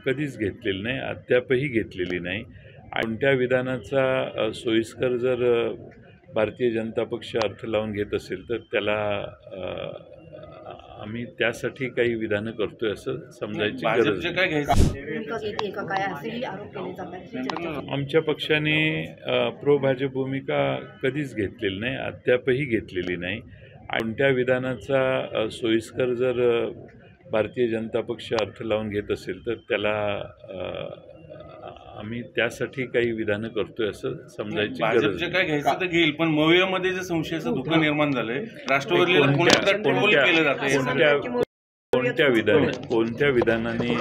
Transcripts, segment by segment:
कधीच घेतलेली नाही, अद्यापही घेतलेली नाही. कोणत्या विधानाचा सोयीस्कर जर भारतीय जनता पक्ष अर्थ लावून घेत असेल तर त्याला आम्ही त्यासाठी काही विधानं करतोय असं समजायची गरज नाही. आमच्या पक्षाने प्रो भाजप भूमिका कधीच घेतलेली नाही, अद्यापही घेतलेली नाही. कोणत्या विधानाचा सोयीस्कर जर भारतीय जनता पक्ष अर्थ लावून घेत असेल तर त्याला आम्ही त्यासाठी काही विधानं करतोय असं समजायची गरज काय घ्यायचं तर घेईल, पण मवियामध्ये जे संशयाचं धुकं निर्माण झालंय, राष्ट्रवादीला कोणत्या विधानाने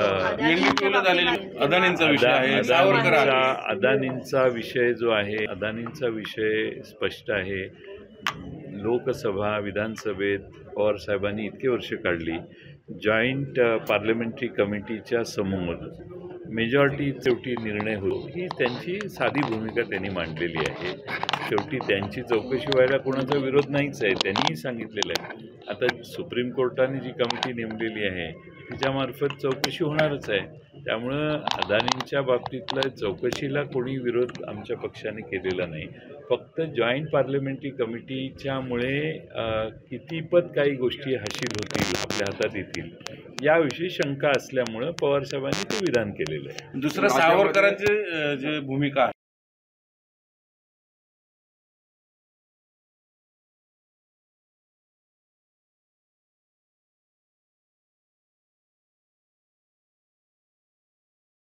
अदानींचा विषय जो आहे, अदानींचा विषय स्पष्ट आहे. लोकसभा विधानसभेत पवार साहेबांनी इतके वर्ष काढली, जॉईंट पार्लमेंटरी कमिटीच्या समोर मेजॉरिटी शेवटी निर्णय होतो, ही त्यांची साधी भूमिका त्यांनी मांडलेली आहे. शेवटी त्यांची चौकशी व्हायला कोणाचा विरोध नाहीच आहे, त्यांनीही सांगितलेलं आहे. आता सुप्रीम कोर्टाने जी कमिटी नेमलेली आहे तिच्यामार्फत चौकशी होणारच आहे. त्यामुळं अदानींच्या बाबतीतल्या चौकशीला कोणी विरोध आमच्या पक्षाने केलेला नाही. फक्त जॉईंट पार्लमेंटरी कमिटीच्यामुळे कितीपत काही गोष्टी हाशील होतील, आपल्या हातात येतील, याविषयी शंका असल्यामुळं पवारसाहेबांनी ते विधान केलेलं आहे. दुसरं, सावरकरांची जी भूमिका आहे